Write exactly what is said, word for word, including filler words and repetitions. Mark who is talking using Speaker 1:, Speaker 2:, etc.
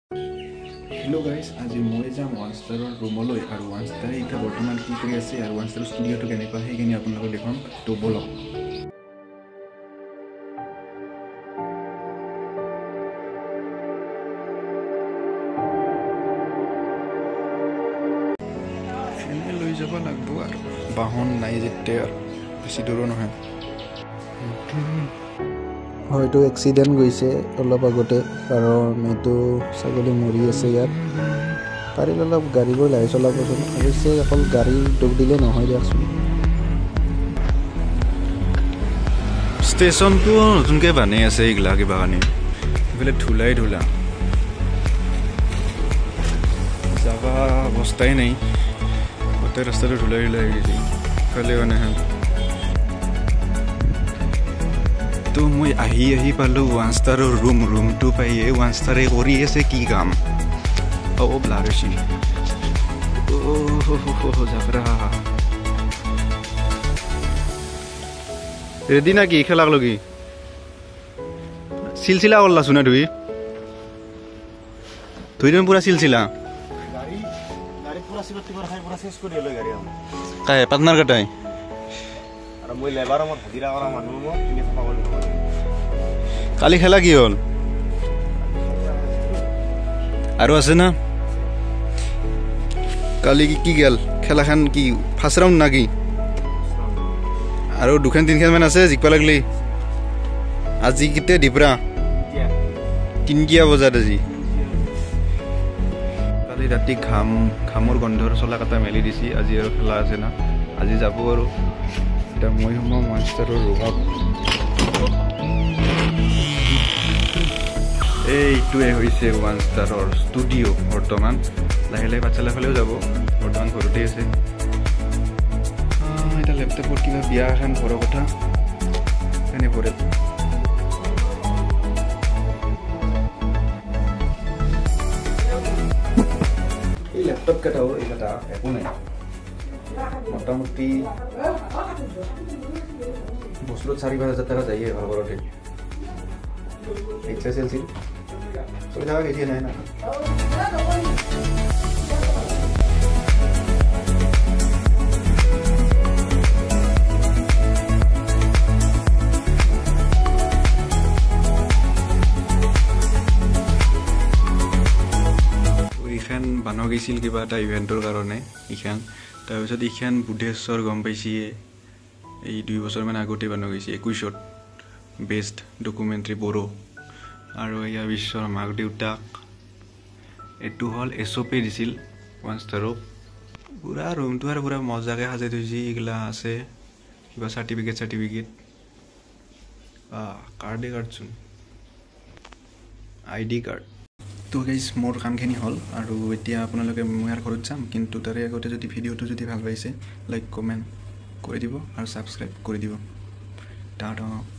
Speaker 1: Hello guys, আজি মই যাম ওৱান ষ্টাৰৰ ৰুমলৈ আৰু ওৱান ষ্টাৰে এতিয়া বৰ্তমান কি কৰি আছে আৰু ওৱান ষ্টাৰৰ ষ্টুডিঅ'টো কেনেকুৱা সেইখিনি আপোনালোকক দেখাম তো বলক এনে লৈ যাব লাগিব আৰু বাহন নাই যেতিয়া বেছি দূৰ নহয়
Speaker 2: হয়তো এক্সিডেন্ট গৈছে অলপ আগতে কাৰণ এইটো ছাগলী মৰি আছে ইয়াত পাৰিলে অলপ গাড়ীবোৰ লাহে চলাবচোন অৱশ্যে অকল গাড়ী ডুব দিলে নহয় দিয়কচোন
Speaker 1: ষ্টেচনটো নতুনকৈ বানাই আছে এইগিলা কিবা কাৰণে এইফালে ধূলাই ধূলা যাবা অৱস্থাই নাই গোটেই ৰাস্তাটো ধূলাই ধূলাই হৈ গৈছে কালি মানে তো মই আহি আহি পালোঁ ওৱান ষ্টাৰৰ ৰুম ৰুমটো পাইয়ে ওৱান ষ্টাৰে কৰি আছে কি কাম অ' ব্লাৰ হৈছে অ' জাবৰা ৰেডি না কি খেলাক লগি চিলচিলা কৰলাচোন না ধুই ধুই তুমি পুৰা চিলচিলা কাই পাৰ্টনাৰ কেইটাই কালি খেলা কি হ'ল আৰু আছে না কালি কি গেল খেলাখান কি ফাৰ্ষ্ট ৰাউণ্ড না কি আৰু দুখান তিনিখান মান আছে জিকবা লাগলি আজি কেতিয়া দিপৰা তিনকিয়া বজাত আজি কালি ৰাতি ঘাম ঘামৰ গন্ধৰ চলা কাটা মেলি দিছি আজি আৰু খেলা আছে না আজি যাব আৰু এতিয়া মই সোমাম ওৱান ষ্টাৰৰ ৰুমত এইটোৱে হৈছে ওৱান ষ্টাৰৰ ষ্টুডিঅ' বৰ্তমান লাহে লাহে বাচ্চালা ফালেও যাব বৰ্তমান ঘৰতে আছে এতিয়া লেপটপত কিবা বিয়া এখন ঘৰৰ কথা এনে পৰে এই লেপটপ কেইটাও এইকেইটা একো নাই মোটামুটি বছৰত চাৰি পাঁচ হাজাৰ টকা যায়ে ভাল ঘৰতে এইচ এছ এল চি চলি থকা কেতিয়া নাই না এইখান বানো গৈছিল কিবা এটা ইভেণ্টৰ কাৰণে এইখান তাৰপিছত এইখান বুদ্ধেশ্বৰ গম পাইছিয়ে এই দুই বছৰমান আগতে বানো গৈছে একৈছত বেষ্ট ডকুমেণ্টাৰী বড়ো আৰু এয়া বিশ্বৰ মাক দেউতাক এইটো হ'ল এছ অ' পি দিছিল ওৱান ষ্টাৰক পুৰা ৰুমটো আৰু পুৰা মজাকৈ সাজাই থৈছে এইগিলা আছে কিবা চাৰ্টিফিকেট চাৰ্টিফিকেট কাৰ্ডে কাৰ্ডচোন আই ডি কাৰ্ড তো গাইজ মোৰ কামখিনি হ'ল আৰু এতিয়া আপোনালোকে মই ইয়াৰ ঘৰত যাম কিন্তু তাৰে আগতে যদি ভিডিঅ'টো যদি ভাল পাইছে লাইক কমেণ্ট কৰি দিব আৰু ছাবস্ক্ৰাইব কৰি দিব টাটা